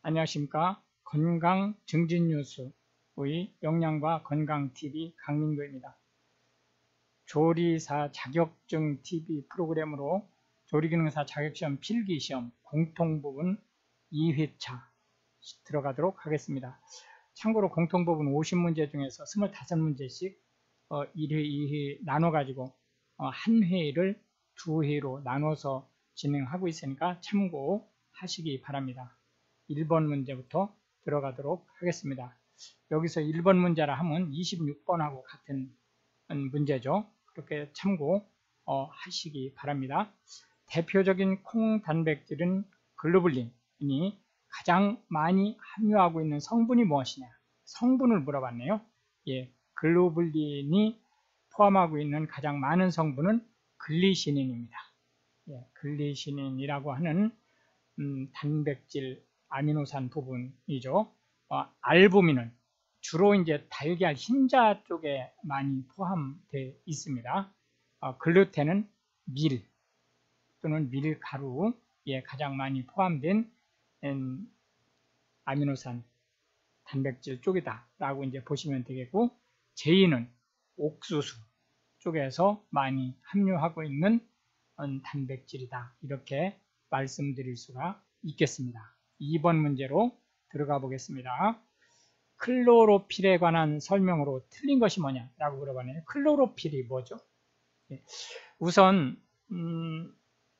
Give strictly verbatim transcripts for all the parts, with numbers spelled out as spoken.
안녕하십니까. 건강 증진 뉴스의 영양과 건강 티비 강민구입니다. 조리사 자격증 티비 프로그램으로 조리기능사 자격시험 필기시험 공통부분 이 회차 들어가도록 하겠습니다. 참고로 공통부분 오십 문제 중에서 이십오 문제씩 어, 일 회, 이 회 나눠 가지고 어, 한 회를 두 회로 나눠서 진행하고 있으니까 참고하시기 바랍니다. 일 번 문제부터 들어가도록 하겠습니다. 여기서 일 번 문제라 하면 이십육 번하고 같은 문제죠. 그렇게 참고 어, 하시기 바랍니다. 대표적인 콩 단백질은 글로불린이 가장 많이 함유하고 있는 성분이 무엇이냐? 성분을 물어봤네요. 예, 글로불린이 포함하고 있는 가장 많은 성분은 글리시닌입니다. 예, 글리시닌이라고 하는 음, 단백질 아미노산 부분이죠. 어, 알부민은 주로 이제 달걀 흰자 쪽에 많이 포함되어 있습니다. 어, 글루텐은 밀 또는 밀가루에 가장 많이 포함된 음, 아미노산 단백질 쪽이다 라고 이제 보시면 되겠고, 제이는 옥수수 쪽에서 많이 함유하고 있는 음, 단백질이다, 이렇게 말씀드릴 수가 있겠습니다. 이 번 문제로 들어가 보겠습니다. 클로로필에 관한 설명으로 틀린 것이 뭐냐 라고 물어보네요. 클로로필이 뭐죠? 예. 우선 음,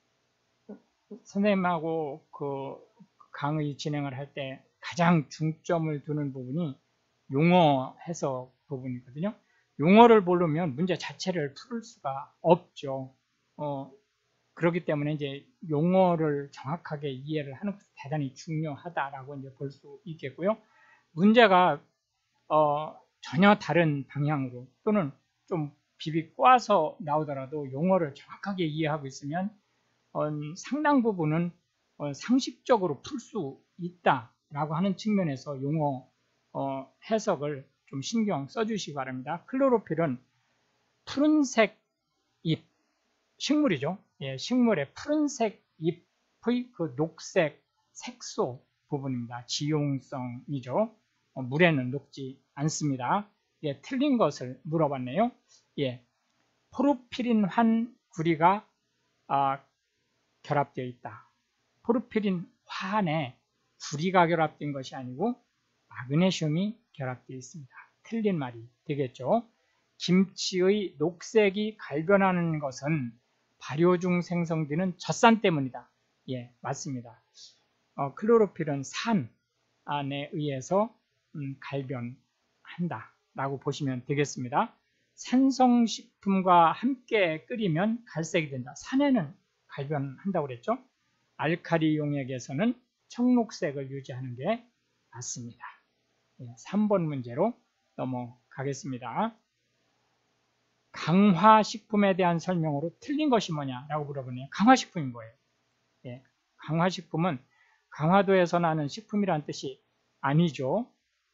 선생님하고 그 강의 진행을 할 때 가장 중점을 두는 부분이 용어 해석 부분이거든요. 용어를 모르면 문제 자체를 풀 수가 없죠. 어, 그렇기 때문에 이제 용어를 정확하게 이해를 하는 것이 대단히 중요하다라고 이제 볼 수 있겠고요. 문제가 어, 전혀 다른 방향으로 또는 좀 비비 꼬아서 나오더라도 용어를 정확하게 이해하고 있으면 어, 상당 부분은 어, 상식적으로 풀 수 있다라고 하는 측면에서 용어 어, 해석을 좀 신경 써주시기 바랍니다. 클로로필은 푸른색 잎, 식물이죠. 예, 식물의 푸른색 잎의 그 녹색 색소 부분입니다. 지용성이죠. 어, 물에는 녹지 않습니다. 예, 틀린 것을 물어봤네요. 예, 포르피린 환 구리가 아, 결합되어 있다. 포르피린 환에 구리가 결합된 것이 아니고 마그네슘이 결합되어 있습니다. 틀린 말이 되겠죠. 김치의 녹색이 갈변하는 것은 발효 중 생성되는 젖산 때문이다. 예, 맞습니다. 어, 클로로필은 산에 의해서 음, 갈변한다 라고 보시면 되겠습니다. 산성식품과 함께 끓이면 갈색이 된다. 산에는 갈변한다고 그랬죠. 알칼리 용액에서는 청록색을 유지하는 게 맞습니다. 예, 삼 번 문제로 넘어가겠습니다. 강화식품에 대한 설명으로 틀린 것이 뭐냐라고 물어보네요. 강화식품이 뭐예요? 예, 강화식품은 강화도에서 나는 식품이라는 뜻이 아니죠.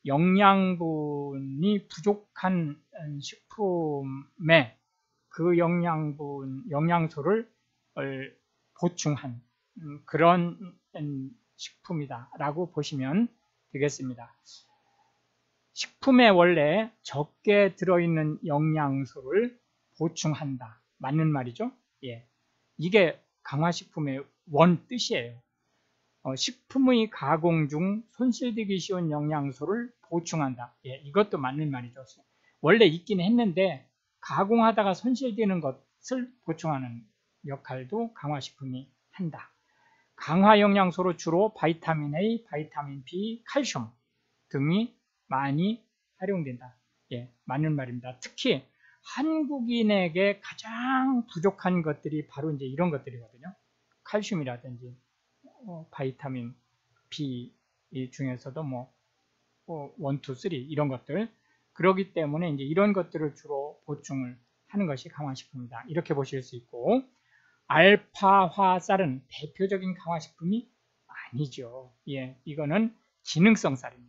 영양분이 부족한 식품에 그 영양분, 영양소를 보충한 그런 식품이다라고 보시면 되겠습니다. 식품에 원래 적게 들어있는 영양소를 보충한다. 맞는 말이죠? 예. 이게 강화식품의 원 뜻이에요. 어, 식품의 가공 중 손실되기 쉬운 영양소를 보충한다. 예, 이것도 맞는 말이죠. 원래 있긴 했는데 가공하다가 손실되는 것을 보충하는 역할도 강화식품이 한다. 강화 영양소로 주로 바이타민 A, 바이타민 B, 칼슘 등이 많이 활용된다. 예, 맞는 말입니다. 특히 한국인에게 가장 부족한 것들이 바로 이제 이런 것들이거든요. 칼슘이라든지 어, 바이타민 B 중에서도 뭐 어, 일, 이, 삼 이런 것들, 그렇기 때문에 이제 이런 것들을 주로 보충을 하는 것이 강화식품이다. 이렇게 보실 수 있고, 알파화쌀은 대표적인 강화식품이 아니죠. 예, 이거는 기능성 쌀입니다.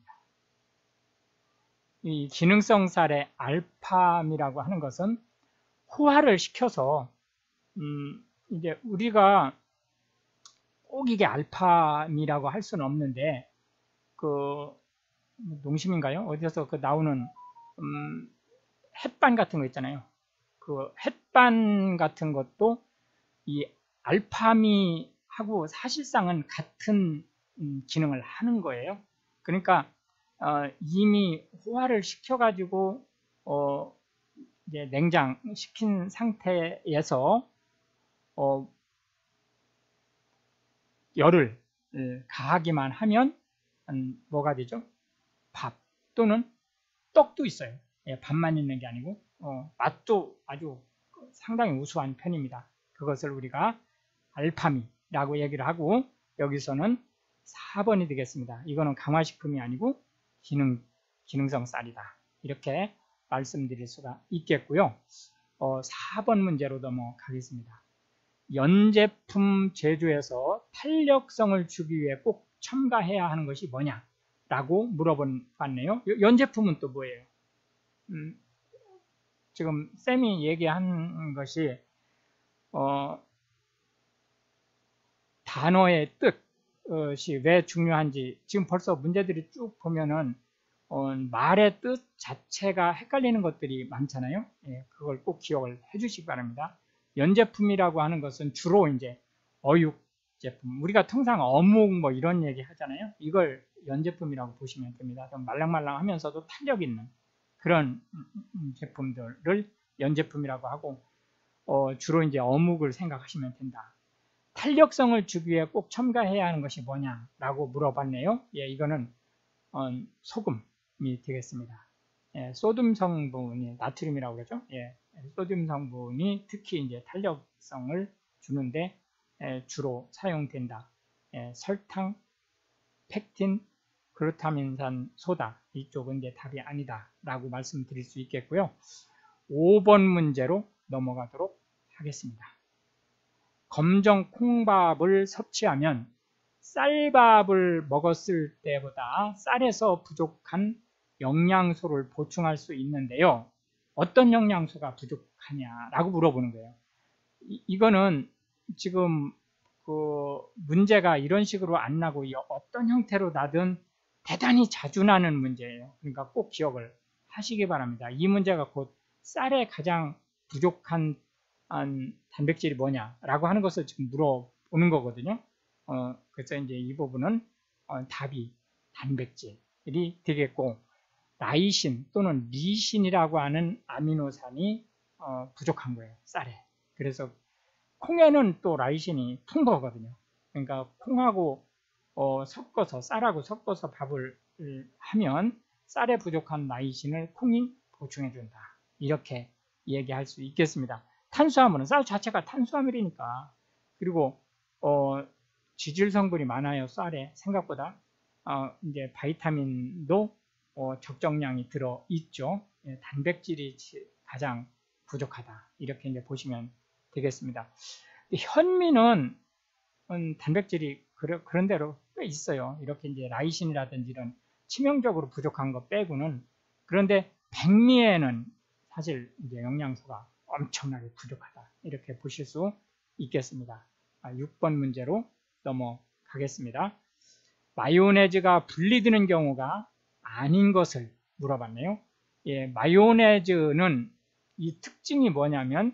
이 기능성 쌀의 알팜이라고 하는 것은 호화를 시켜서 음, 이제 우리가 꼭 이게 알팜이라고 할 수는 없는데 그 농심인가요? 어디서 그 나오는 음, 햇반 같은 거 있잖아요. 그 햇반 같은 것도 이 알파미하고 사실상은 같은 음, 기능을 하는 거예요. 그러니까 어, 이미 호화를 시켜가지고 어, 이제 냉장시킨 상태에서 어, 열을 가하기만 하면 음, 뭐가 되죠? 밥 또는 떡도 있어요. 예, 밥만 있는 게 아니고 어, 맛도 아주 상당히 우수한 편입니다. 그것을 우리가 알파미라고 얘기를 하고 여기서는 사 번이 되겠습니다. 이거는 강화식품이 아니고 기능, 기능성 쌀이다. 이렇게 말씀드릴 수가 있겠고요. 어, 사 번 문제로 넘어가겠습니다. 연제품 제조에서 탄력성을 주기 위해 꼭 첨가해야 하는 것이 뭐냐? 라고 물어봤네요. 연제품은 또 뭐예요? 음, 지금 쌤이 얘기한 것이 어, 단어의 뜻이 왜 중요한지 지금 벌써 문제들이 쭉 보면은 어, 말의 뜻 자체가 헷갈리는 것들이 많잖아요. 예, 그걸 꼭 기억을 해주시기 바랍니다. 연제품이라고 하는 것은 주로 이제 어육 제품, 우리가 통상 어묵 뭐 이런 얘기 하잖아요. 이걸 연제품이라고 보시면 됩니다. 좀 말랑말랑하면서도 탄력 있는 그런 제품들을 연제품이라고 하고 어, 주로 이제 어묵을 생각하시면 된다. 탄력성을 주기 위해 꼭 첨가해야 하는 것이 뭐냐라고 물어봤네요. 예, 이거는 어, 소금이 되겠습니다. 예, 소듐 성분이 나트륨이라고 그러죠. 예, 소듐 성분이 특히 이제 탄력성을 주는데 예, 주로 사용된다. 예, 설탕, 펙틴, 글루타민산 소다 이쪽은 이제 답이 아니다라고 말씀드릴 수 있겠고요. 오 번 문제로 넘어가도록 하겠습니다. 검정 콩밥을 섭취하면 쌀밥을 먹었을 때보다 쌀에서 부족한 영양소를 보충할 수 있는데요. 어떤 영양소가 부족하냐라고 물어보는 거예요. 이, 이거는 지금 그 문제가 이런 식으로 안 나고 어떤 형태로 나든 대단히 자주 나는 문제예요. 그러니까 꼭 기억을 하시기 바랍니다. 이 문제가 곧 쌀에 가장 부족한 단백질이 뭐냐라고 하는 것을 지금 물어보는 거거든요. 어, 그래서 이제 이 부분은 어, 답이 단백질이 되겠고 라이신 또는 리신이라고 하는 아미노산이 어, 부족한 거예요. 쌀에. 그래서 콩에는 또 라이신이 풍부하거든요. 그러니까 콩하고 어, 섞어서 쌀하고 섞어서 밥을 하면 쌀에 부족한 라이신을 콩이 보충해 준다. 이렇게 얘기할 수 있겠습니다. 탄수화물은 쌀 자체가 탄수화물이니까 그리고 어, 지질 성분이 많아요. 쌀에 생각보다 어, 이제 바이타민도 어, 적정량이 들어 있죠. 예, 단백질이 가장 부족하다. 이렇게 이제 보시면 되겠습니다. 현미는 음, 단백질이 그러, 그런 대로 꽤 있어요. 이렇게 이제 라이신이라든지 이런 치명적으로 부족한 거 빼고는. 그런데 백미에는 사실 이제 영양소가 엄청나게 부족하다. 이렇게 보실 수 있겠습니다. 아, 육 번 문제로 넘어가겠습니다. 마요네즈가 분리되는 경우가 아닌 것을 물어봤네요. 예, 마요네즈는 이 특징이 뭐냐면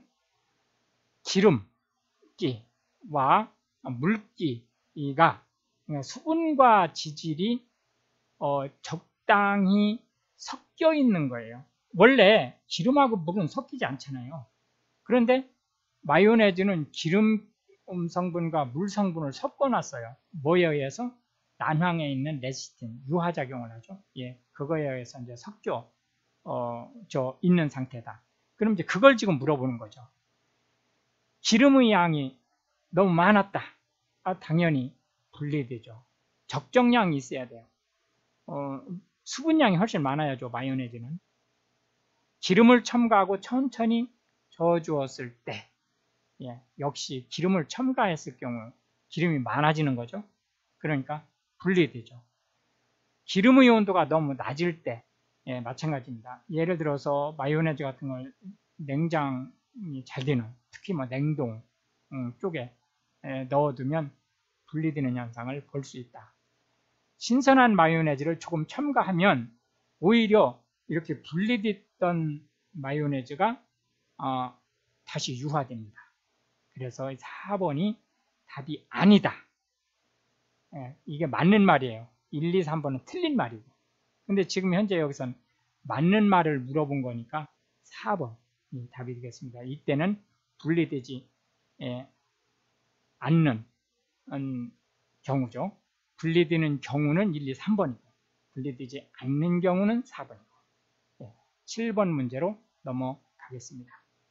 기름기와 물기가 수분과 지질이 어, 적당히 섞여 있는 거예요. 원래 기름하고 물은 섞이지 않잖아요. 그런데 마요네즈는 기름 성분과 물 성분을 섞어놨어요. 뭐에 의해서? 난황에 있는 레시틴, 유화작용을 하죠. 예, 그거에 의해서 이제 섞여 어, 저 있는 상태다. 그럼 이제 그걸 지금 물어보는 거죠. 기름의 양이 너무 많았다. 아, 당연히 분리되죠. 적정량이 있어야 돼요. 어, 수분량이 훨씬 많아야죠. 마요네즈는. 기름을 첨가하고 천천히 저어주었을 때 예, 역시 기름을 첨가했을 경우 기름이 많아지는 거죠. 그러니까 분리되죠. 기름의 온도가 너무 낮을 때 예, 마찬가지입니다. 예를 들어서 마요네즈 같은 걸 냉장이 잘 되는 특히 뭐 냉동 음, 쪽에 예, 넣어두면 분리되는 현상을 볼 수 있다. 신선한 마요네즈를 조금 첨가하면 오히려 이렇게 분리됐던 마요네즈가 어, 다시 유화됩니다. 그래서 사 번이 답이 아니다. 예, 이게 맞는 말이에요. 일, 이, 삼 번은 틀린 말이고. 근데 지금 현재 여기선 맞는 말을 물어본 거니까 사 번이 답이 되겠습니다. 이때는 분리되지 예, 않는 음, 경우죠. 분리되는 경우는 일, 이, 삼 번이고 분리되지 않는 경우는 사 번이고 예, 칠 번 문제로 넘어가겠습니다.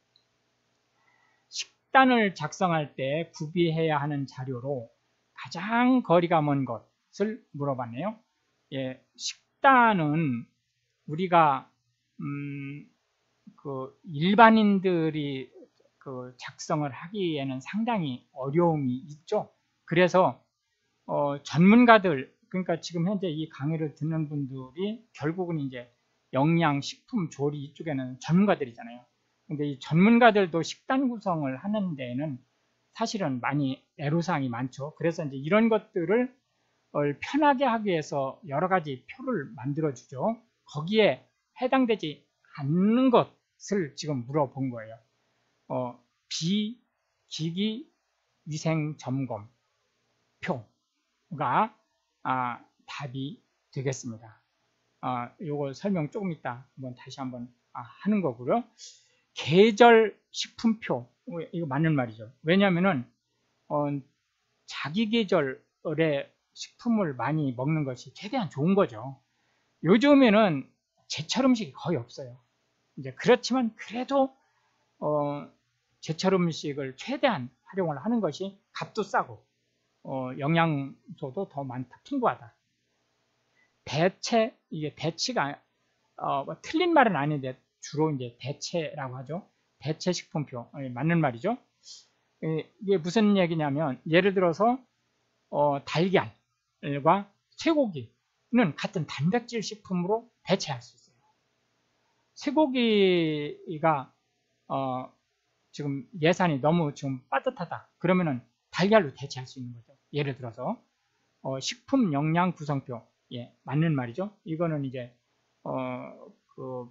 식단을 작성할 때 구비해야 하는 자료로 가장 거리가 먼 것을 물어봤네요. 예, 식단은 우리가 음, 그 일반인들이 그 작성을 하기에는 상당히 어려움이 있죠. 그래서 어, 전문가들, 그러니까 지금 현재 이 강의를 듣는 분들이 결국은 이제 영양, 식품, 조리 이쪽에는 전문가들이잖아요. 근데 이 전문가들도 식단 구성을 하는 데에는 사실은 많이 애로사항이 많죠. 그래서 이제 이런 것들을 편하게 하기 위해서 여러 가지 표를 만들어 주죠. 거기에 해당되지 않는 것을 지금 물어본 거예요. 어, 비기기 위생 점검 표가 아, 답이 되겠습니다. 아, 요거 설명 조금 이따 한번 다시 한번 아, 하는 거고요. 계절 식품표 이거 맞는 말이죠. 왜냐하면은 어, 자기 계절에 식품을 많이 먹는 것이 최대한 좋은 거죠. 요즘에는 제철 음식이 거의 없어요. 이제 그렇지만 그래도 어, 제철 음식을 최대한 활용을 하는 것이 값도 싸고 어, 영양소도 더 많다, 풍부하다. 대체 이게 대치가 어, 뭐 틀린 말은 아닌데 주로 이제 대체라고 하죠. 대체 식품표 맞는 말이죠. 이게 무슨 얘기냐면 예를 들어서 어, 달걀과 쇠고기는 같은 단백질 식품으로 대체할 수 있어요. 쇠고기가 어, 지금 예산이 너무 지금 빠듯하다. 그러면은 달걀로 대체할 수 있는 거죠. 예를 들어서 어, 식품 영양 구성표, 예, 맞는 말이죠. 이거는 이제 어, 그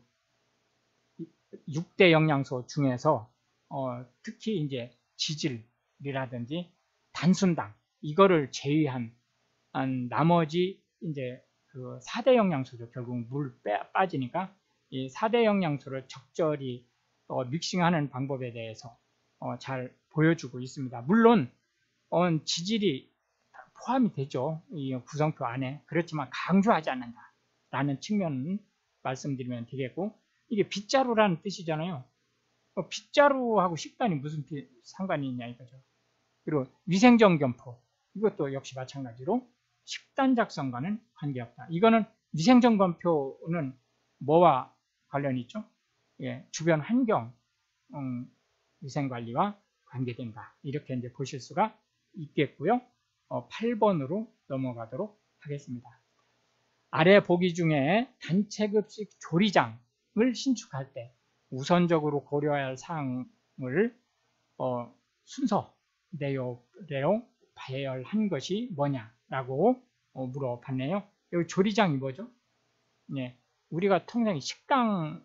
육 대 영양소 중에서 어, 특히 이제 지질이라든지 단순당 이거를 제외한 나머지 이제 그 사 대 영양소죠. 결국 물 빼, 빠지니까 이 사 대 영양소를 적절히 어, 믹싱하는 방법에 대해서 어, 잘 보여주고 있습니다. 물론 어, 지질이 포함이 되죠. 이 구성표 안에. 그렇지만 강조하지 않는다 라는 측면은 말씀드리면 되겠고, 이게 빗자루라는 뜻이잖아요. 어, 빗자루하고 식단이 무슨 상관이 있냐 이거죠. 그리고 위생점검표 이것도 역시 마찬가지로 식단 작성과는 관계없다. 이거는 위생점검표는 뭐와 관련이 있죠? 예, 주변 환경 음, 위생관리와 관계된다. 이렇게 이제 보실 수가 있겠고요. 어, 팔 번으로 넘어가도록 하겠습니다. 아래 보기 중에 단체급식 조리장을 신축할 때 우선적으로 고려해야 할 사항을 어, 순서 내용 배열한 것이 뭐냐라고 어, 물어봤네요. 여기 조리장이 뭐죠? 네, 우리가 통상 식당에서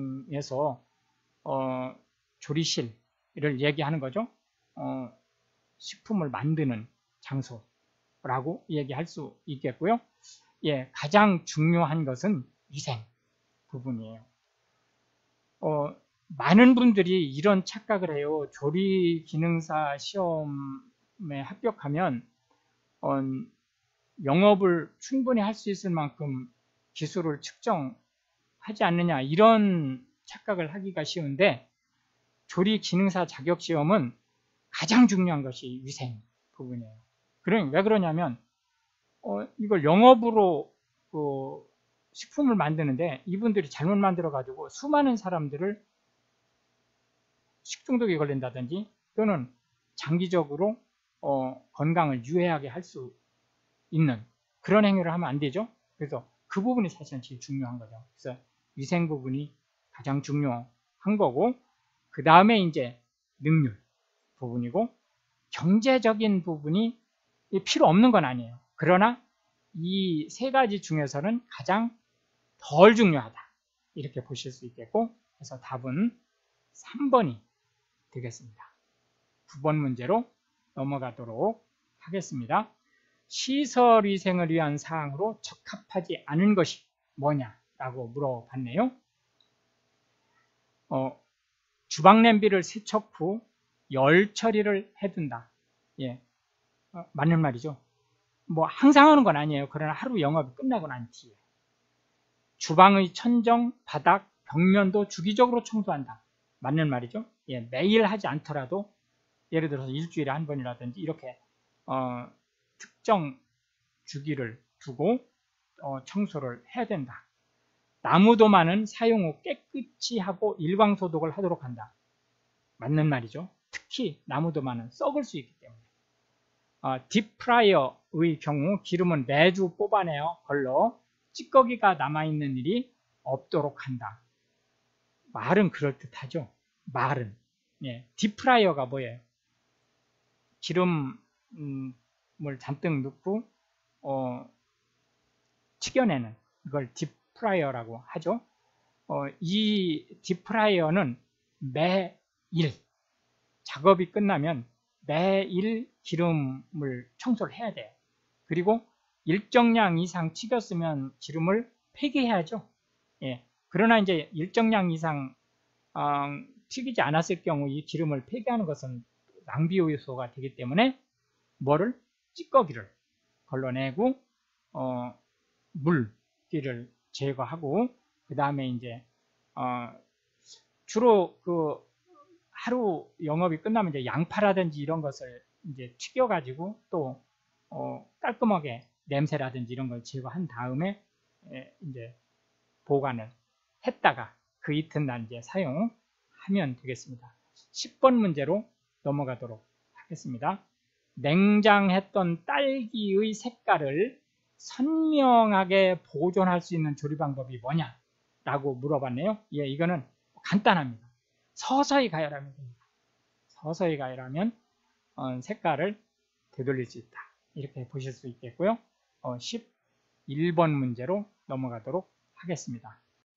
어, 조리실을 얘기하는 거죠. 어, 식품을 만드는 장소라고 얘기할 수 있겠고요. 예, 가장 중요한 것은 위생 부분이에요. 어, 많은 분들이 이런 착각을 해요. 조리 기능사 시험에 합격하면 어, 영업을 충분히 할 수 있을 만큼 기술을 측정하지 않느냐 이런 착각을 하기가 쉬운데, 조리 기능사 자격 시험은 가장 중요한 것이 위생 부분이에요. 그러니 왜 그러냐면 어, 이걸 영업으로 그 식품을 만드는데 이분들이 잘못 만들어 가지고 수많은 사람들을 식중독에 걸린다든지 또는 장기적으로 어, 건강을 유해하게 할 수 있는 그런 행위를 하면 안 되죠. 그래서 그 부분이 사실은 제일 중요한 거죠. 그래서 위생 부분이 가장 중요한 거고, 그 다음에 이제 능률 부분이고, 경제적인 부분이 필요 없는 건 아니에요. 그러나 이 세 가지 중에서는 가장 덜 중요하다. 이렇게 보실 수 있겠고, 그래서 답은 삼 번이 되겠습니다. 구 번 문제로 넘어가도록 하겠습니다. 시설위생을 위한 사항으로 적합하지 않은 것이 뭐냐라고 물어봤네요. 어, 주방냄비를 세척 후 열 처리를 해둔다. 예, 어, 맞는 말이죠. 뭐 항상 하는 건 아니에요. 그러나 하루 영업이 끝나고 난 뒤에 주방의 천정, 바닥, 벽면도 주기적으로 청소한다. 맞는 말이죠. 예, 매일 하지 않더라도 예를 들어서 일주일에 한 번이라든지 이렇게 어, 특정 주기를 두고 어, 청소를 해야 된다. 나무도마는 사용 후 깨끗이 하고 일광소독을 하도록 한다. 맞는 말이죠. 특히 나무도마는 썩을 수 있기 때문에. 어, 딥프라이어의 경우 기름은 매주 뽑아내어 걸러 찌꺼기가 남아있는 일이 없도록 한다. 말은 그럴듯하죠. 말은. 예, 딥프라이어가 뭐예요? 기름을 잔뜩 넣고 어, 튀겨내는 이걸 딥프라이어라고 하죠. 어, 이 딥프라이어는 매일 작업이 끝나면 매일 기름을 청소를 해야 돼요. 그리고 일정량 이상 튀겼으면 기름을 폐기해야죠. 예. 그러나 이제 일정량 이상 어, 튀기지 않았을 경우 이 기름을 폐기하는 것은 낭비 요소가 되기 때문에 뭐를? 찌꺼기를 걸러내고 어, 물기를 제거하고 그 다음에 이제 어, 주로 그 하루 영업이 끝나면 이제 양파라든지 이런 것을 이제 튀겨가지고 또 어, 깔끔하게 냄새라든지 이런 걸 제거한 다음에 에, 이제 보관을 했다가 그 이튿날 이제 사용하면 되겠습니다. 십 번 문제로 넘어가도록 하겠습니다. 냉장했던 딸기의 색깔을 선명하게 보존할 수 있는 조리 방법이 뭐냐? 라고 물어봤네요. 예, 이거는 간단합니다. 서서히 가열하면 됩니다. 서서히 가열하면 어, 색깔을 되돌릴 수 있다. 이렇게 보실 수 있겠고요. 어, 십일 번 문제로 넘어가도록 하겠습니다.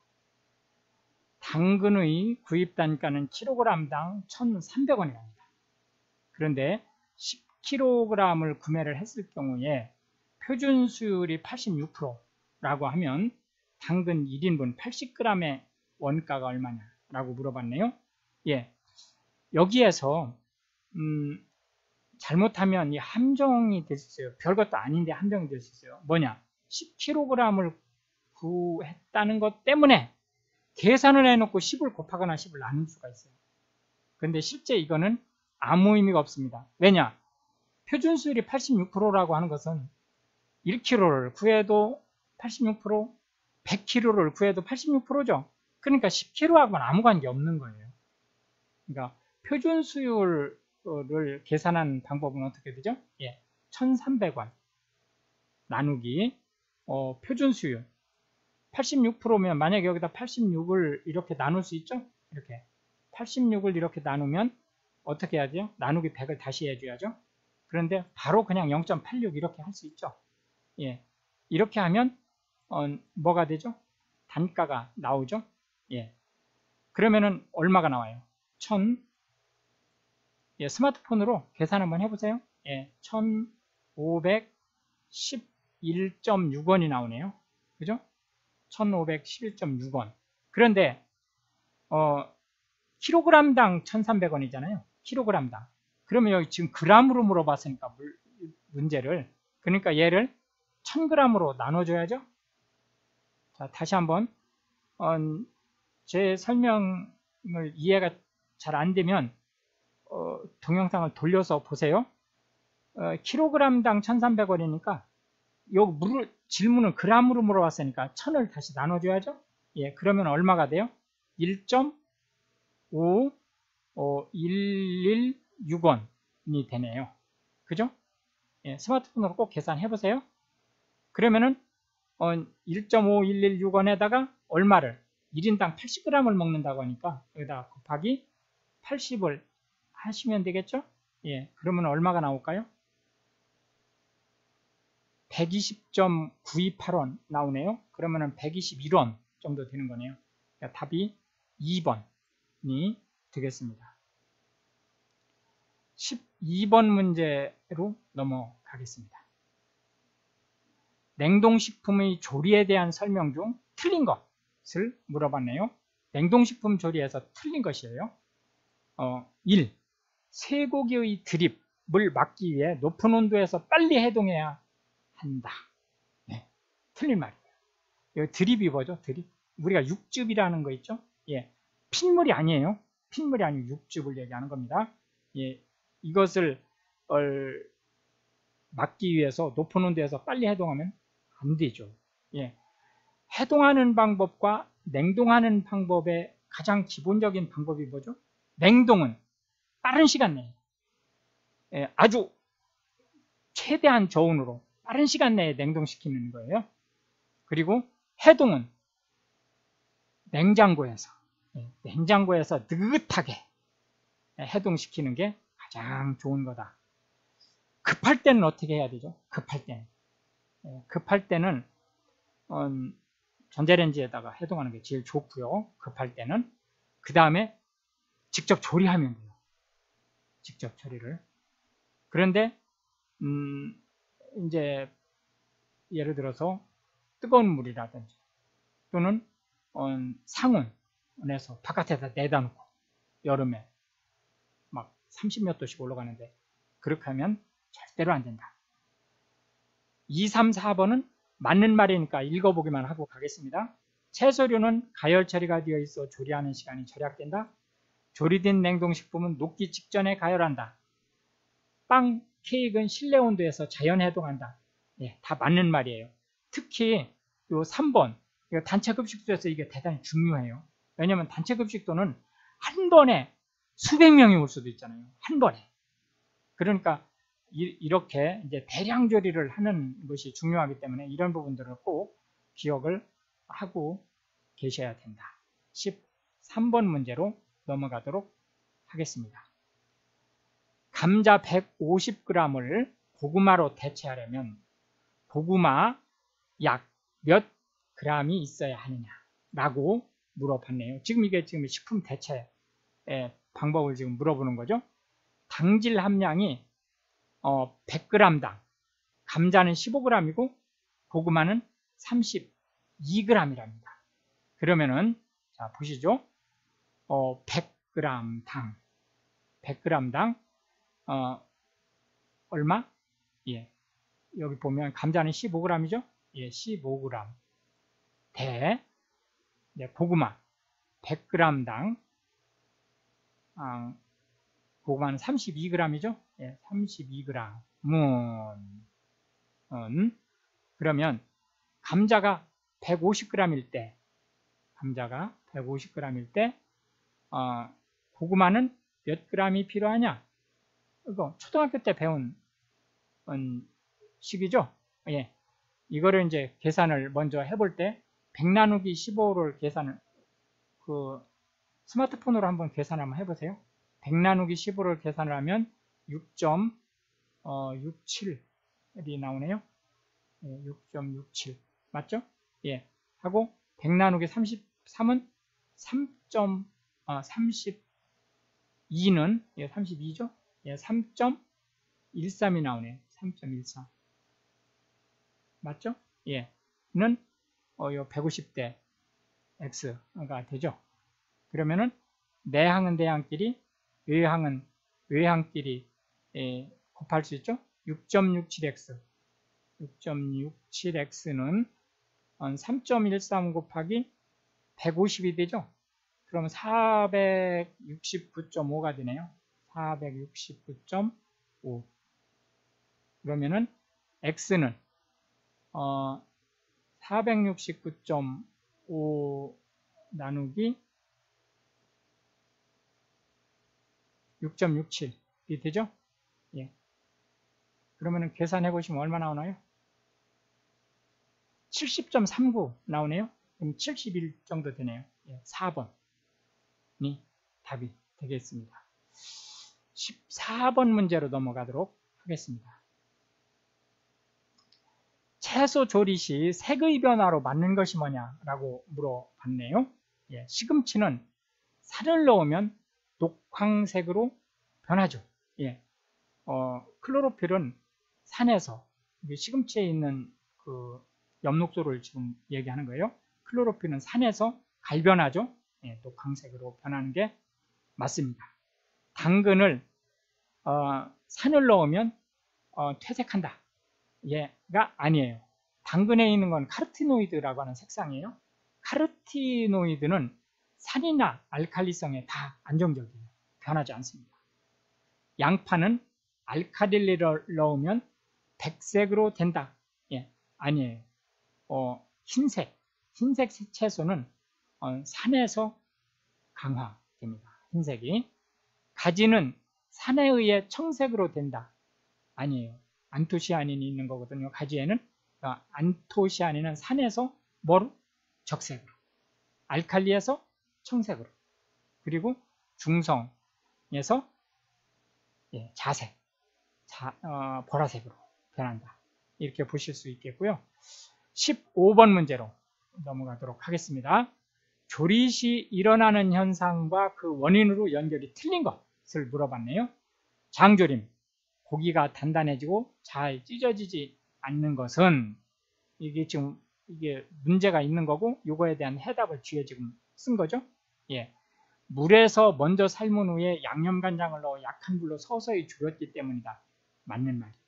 당근의 구입 단가는 킬로그램당 천삼백 원이랍니다. 그런데 십 킬로그램을 구매를 했을 경우에 표준 수율이 팔십육 퍼센트라고 하면 당근 일 인분 팔십 그램의 원가가 얼마냐라고 물어봤네요. 예, 여기에서 음, 잘못하면 이 함정이 될 수 있어요. 별것도 아닌데 함정이 될 수 있어요. 뭐냐? 십 킬로그램을 구했다는 것 때문에 계산을 해놓고 십을 곱하거나 십을 나눌 수가 있어요. 그런데 실제 이거는 아무 의미가 없습니다. 왜냐? 표준 수율이 팔십육 퍼센트라고 하는 것은 일 킬로그램를 구해도 팔십육 퍼센트, 백 킬로그램를 구해도 팔십육 퍼센트죠. 그러니까 십 킬로그램하고는 아무 관계 없는 거예요. 그러니까 표준 수율을 계산하는 방법은 어떻게 되죠? 예, 천삼백 원 나누기 어, 표준 수율 팔십육 퍼센트면 만약에 여기다 팔십육을 이렇게 나눌 수 있죠? 이렇게 팔십육을 이렇게 나누면 어떻게 해야죠? 나누기 백을 다시 해줘야죠. 그런데 바로 그냥 영 점 팔육 이렇게 할 수 있죠. 예, 이렇게 하면 어, 뭐가 되죠? 단가가 나오죠. 예, 그러면은 얼마가 나와요? 천 예, 스마트폰으로 계산 한번 해보세요. 예, 천오백십일 점 육 원이 나오네요. 그죠? 천오백십일 점 육 원. 그런데 어, 킬로그램당 천삼백 원이잖아요. 킬로그램당. 그러면 여기 지금 그램으로 물어봤으니까 물, 문제를 그러니까 얘를 천 그램으로 나눠줘야죠. 자, 다시 한번 어, 제 설명을 이해가 잘 안 되면 어, 동영상을 돌려서 보세요. 어, 킬로그램당 천삼백 원이니까 요 물을 질문은 그램으로 물어봤으니까 천을 다시 나눠줘야죠. 예, 그러면 얼마가 돼요? 일 점 오일일육 원이 되네요. 그죠? 예, 스마트폰으로 꼭 계산해 보세요. 그러면은 어, 일 점 오일일육 원에다가 얼마를 일 인당 팔십 그램을 먹는다고 하니까 여기다 곱하기 팔십을 하시면 되겠죠? 예, 그러면 얼마가 나올까요? 백이십 점 구이팔 원 나오네요. 그러면은 백이십일 원 정도 되는 거네요. 그러니까 답이 이 번이 되겠습니다. 십이 번 문제로 넘어가겠습니다. 냉동식품의 조리에 대한 설명 중 틀린 것을 물어봤네요. 냉동식품 조리에서 틀린 것이에요. 어, 일. 쇠고기의 드립을 막기 위해 높은 온도에서 빨리 해동해야 한다. 네, 틀린 말이에요. 여기 드립이 뭐죠? 드립. 우리가 육즙이라는 거 있죠? 예, 핏물이 아니에요. 핏물이 아니고 육즙을 얘기하는 겁니다. 예, 이것을 얼, 막기 위해서 높은 온도에서 빨리 해동하면 안 되죠. 예, 해동하는 방법과 냉동하는 방법의 가장 기본적인 방법이 뭐죠? 냉동은 빠른 시간 내에 예, 아주 최대한 저온으로 빠른 시간 내에 냉동시키는 거예요. 그리고 해동은 냉장고에서 예, 냉장고에서 느긋하게 해동시키는 게 가장 좋은 거다. 급할 때는 어떻게 해야 되죠? 급할 때는 예, 급할 때는 음, 전자레인지에다가 해동하는 게 제일 좋고요. 급할 때는 그 다음에 직접 조리하면 돼요. 직접 조리를. 그런데 음, 이제 예를 들어서 뜨거운 물이라든지 또는 어, 상온에서 바깥에다 내다 놓고 여름에 막 삼십 몇 도씩 올라가는데 그렇게 하면 절대로 안 된다. 이, 삼, 사 번은 맞는 말이니까 읽어보기만 하고 가겠습니다. 채소류는 가열 처리가 되어 있어 조리하는 시간이 절약된다. 조리된 냉동식품은 녹기 직전에 가열한다. 빵, 케이크는 실내 온도에서 자연 해동한다. 예, 다 맞는 말이에요. 특히 요 삼 번 단체 급식소에서 이게 대단히 중요해요. 왜냐하면 단체 급식소는 한 번에 수백 명이 올 수도 있잖아요. 한 번에. 그러니까 이렇게 이제 대량 조리를 하는 것이 중요하기 때문에 이런 부분들을 꼭 기억을 하고 계셔야 된다. 십삼 번 문제로 넘어가도록 하겠습니다. 감자 백오십 그램을 고구마로 대체하려면 고구마 약 몇 그램이 있어야 하느냐라고 물어봤네요. 지금 이게 지금 식품 대체의 방법을 지금 물어보는 거죠. 당질 함량이 어, 백 그램당 감자는 십오 그램이고 고구마는 삼십이 그램이랍니다. 그러면은 자 보시죠. 어, 백 그램당 백 그램당 어, 얼마? 예. 여기 보면 감자는 십오 그램이죠? 예, 십오 그램 대 네, 고구마 백 그램당 아, 고구마는 삼십이 그램이죠? 예, 삼십이 그램은 음, 그러면 감자가 백오십 그램일 때 감자가 백오십 그램일 때 어, 고구마는 몇 그램이 필요하냐? 이거 초등학교 때 배운 음, 식이죠? 예. 이거를 이제 계산을 먼저 해볼 때 백 나누기 십오를 계산을 그 스마트폰으로 한번 계산 한번 해보세요. 백 나누기 십오를 계산을 하면 육 점 육칠이 나오네요. 예, 육 점 육칠 맞죠? 예. 하고 백 나누기 삼십삼은 삼 점 삼십이는 예, 삼십이죠? 예, 삼 점 일삼이 나오네요. 삼 점 일삼 맞죠? 예. 는 어, 요 백오십 대 x가 되죠. 그러면은 내항은 내항끼리 외항은 외항끼리 예, 곱할 수 있죠. 육 점 육칠 엑스 육 점 육칠 엑스는 삼 점 일삼 곱하기 백오십이 되죠. 그럼 사백육십구 점 오가 되네요. 사백육십구 점 오 그러면은 x는 어, 사백육십구 점 오 나누기 육 점 육칠이 되죠? 예. 그러면은 계산해 보시면 얼마 나오나요? 칠십 점 삼구 나오네요. 그럼 칠십일 정도 되네요. 예, 사 번이 답이 되겠습니다. 십사 번 문제로 넘어가도록 하겠습니다. 채소 조리 시 색의 변화로 맞는 것이 뭐냐라고 물어봤네요. 예, 시금치는 산을 넣으면 녹황색으로 변하죠. 예, 어, 클로로필은 산에서 시금치에 있는 그 엽록소를 지금 얘기하는 거예요. 클로로필은 산에서 갈변하죠. 예, 녹황색으로 변하는 게 맞습니다. 당근을 어, 산을 넣으면 어, 퇴색한다. 얘가 아니에요. 당근에 있는 건 카르티노이드라고 하는 색상이에요. 카르티노이드는 산이나 알칼리성에 다 안정적이에요. 변하지 않습니다. 양파는 알칼리를 넣으면 백색으로 된다. 예, 아니에요. 어, 흰색, 흰색 채소는 어, 산에서 강화됩니다. 흰색이. 가지는 산에 의해 청색으로 된다. 아니에요. 안토시아닌이 있는 거거든요. 가지에는. 어, 안토시아닌은 산에서 뭐로? 적색으로. 알칼리에서 청색으로. 그리고 중성에서 예, 자색, 자, 어, 보라색으로 변한다. 이렇게 보실 수 있겠고요. 십오 번 문제로 넘어가도록 하겠습니다. 조리 시 일어나는 현상과 그 원인으로 연결이 틀린 것을 물어봤네요. 장조림, 고기가 단단해지고 잘 찢어지지 않는 것은 이게 지금 이게 문제가 있는 거고 이거에 대한 해답을 뒤에 지금 쓴 거죠. 예, 물에서 먼저 삶은 후에 양념간장을 넣어 약한 불로 서서히 졸였기 때문이다. 맞는 말이에요.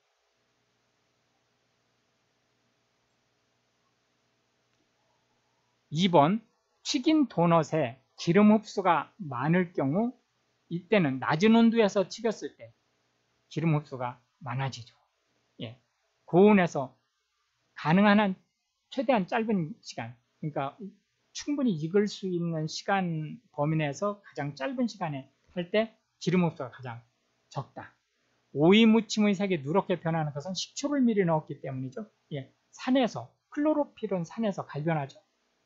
이 번 튀긴 도넛에 기름 흡수가 많을 경우 이때는 낮은 온도에서 튀겼을 때 기름 흡수가 많아지죠. 예, 고온에서 가능한 한 최대한 짧은 시간, 그러니까 충분히 익을 수 있는 시간 범위 내에서 가장 짧은 시간에 할 때 기름 흡수가 가장 적다. 오이 무침의 색이 누렇게 변하는 것은 식초를 미리 넣었기 때문이죠. 예, 산에서 클로로필은 산에서 갈변하죠.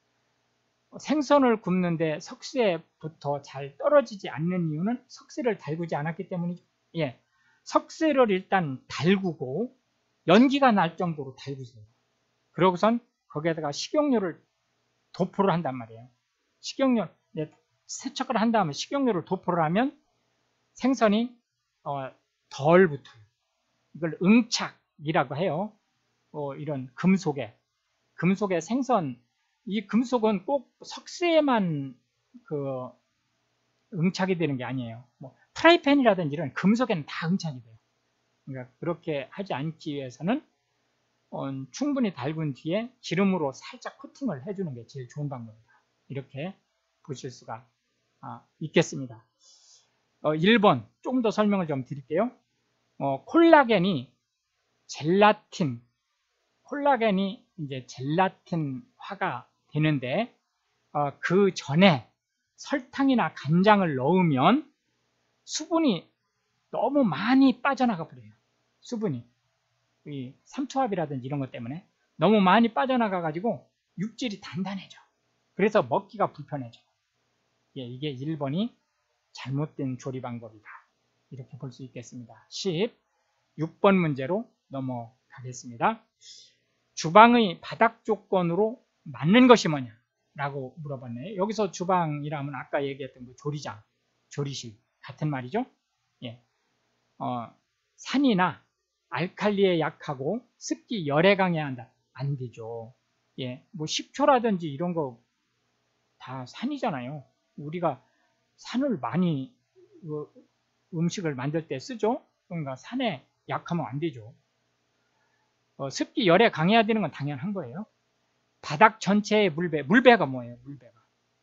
생선을 굽는데 석쇠부터 잘 떨어지지 않는 이유는 석쇠를 달구지 않았기 때문이죠. 예, 석쇠를 일단 달구고 연기가 날 정도로 달구세요. 그러고선 거기에다가 식용유를 도포를 한단 말이에요. 식용유, 네, 세척을 한 다음에 식용유를 도포를 하면 생선이 어, 덜 붙어요. 이걸 응착이라고 해요. 어, 이런 금속에 금속의 생선, 이 금속은 꼭 석쇠에만 그 응착이 되는 게 아니에요. 뭐 프라이팬이라든지 이런 금속에는 다 응착이 돼요. 그러니까 그렇게 하지 않기 위해서는 어, 충분히 달군 뒤에 기름으로 살짝 코팅을 해주는 게 제일 좋은 방법이다. 이렇게 보실 수가 아, 있겠습니다. 어, 일 번 조금 더 설명을 좀 드릴게요. 어, 콜라겐이 젤라틴, 콜라겐이 이제 젤라틴화가 되는데 어, 그 전에 설탕이나 간장을 넣으면 수분이 너무 많이 빠져나가 버려요. 수분이 이 삼투압이라든지 이런 것 때문에 너무 많이 빠져나가 가지고 육질이 단단해져. 그래서 먹기가 불편해져. 예, 이게 일 번이 잘못된 조리 방법이다. 이렇게 볼 수 있겠습니다. 십육 번 문제로 넘어가겠습니다. 주방의 바닥 조건으로 맞는 것이 뭐냐? 라고 물어봤네요. 여기서 주방이라면 아까 얘기했던 그 조리장, 조리실 같은 말이죠. 예, 어, 산이나 알칼리에 약하고 습기 열에 강해야 한다. 안 되죠. 예, 뭐 식초라든지 이런 거 다 산이잖아요. 우리가 산을 많이 그 음식을 만들 때 쓰죠. 그러니까 산에 약하면 안 되죠. 어, 습기 열에 강해야 되는 건 당연한 거예요. 바닥 전체의 물배, 물배가 뭐예요? 물배가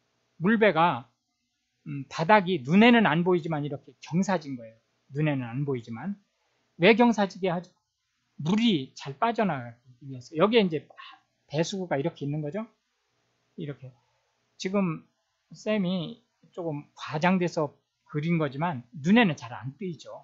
물배가 음, 바닥이 눈에는 안 보이지만 이렇게 경사진 거예요. 눈에는 안 보이지만 왜 경사지게 하죠? 물이 잘 빠져나가기 위해서. 여기에 이제 배수구가 이렇게 있는 거죠. 이렇게 지금 쌤이 조금 과장돼서 그린 거지만 눈에는 잘 안 띄죠.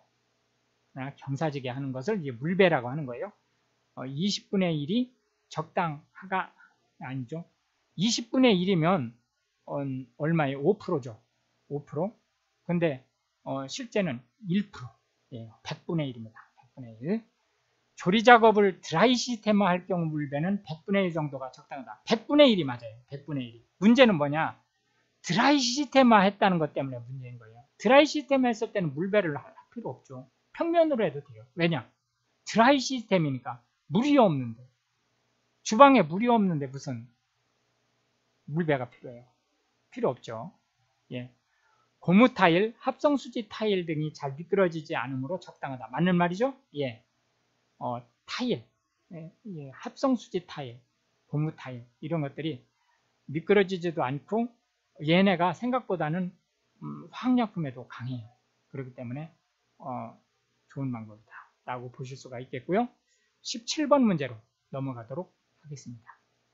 경사지게 하는 것을 이제 물배라고 하는 거예요. 어, 이십분의 일이 적당하가 아니죠. 이십분의 일이면 어, 얼마예요? 오 퍼센트죠. 오 퍼센트. 근데 어, 실제는 일 퍼센트. 예, 백분의 일입니다. 백분의 일. 조리 작업을 드라이 시스템화 할 경우 물배는 백분의 일 정도가 적당하다. 백분의 일이 맞아요. 백분의 일이. 문제는 뭐냐? 드라이 시스템화 했다는 것 때문에 문제인 거예요. 드라이 시스템화 했을 때는 물배를 할 필요 없죠. 평면으로 해도 돼요. 왜냐? 드라이 시스템이니까 물이 없는데, 주방에 물이 없는데 무슨 물배가 필요해요? 필요 없죠. 예. 고무 타일, 합성 수지 타일 등이 잘 미끄러지지 않으므로 적당하다. 맞는 말이죠? 예. 어, 타일, 예, 예. 합성 수지 타일, 고무 타일 이런 것들이 미끄러지지도 않고 얘네가 생각보다는 음, 화학약품에도 강해요. 그렇기 때문에 어, 좋은 방법이다 라고 보실 수가 있겠고요. 십칠 번 문제로 넘어가도록 하겠습니다.